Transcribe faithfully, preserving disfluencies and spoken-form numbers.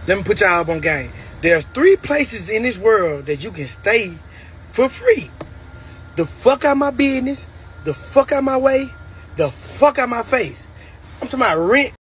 Let me put y'all up on game. There's three places in this world that you can stay for free. The fuck out my business, the fuck out my way, the fuck out my face. I'm talking about rent.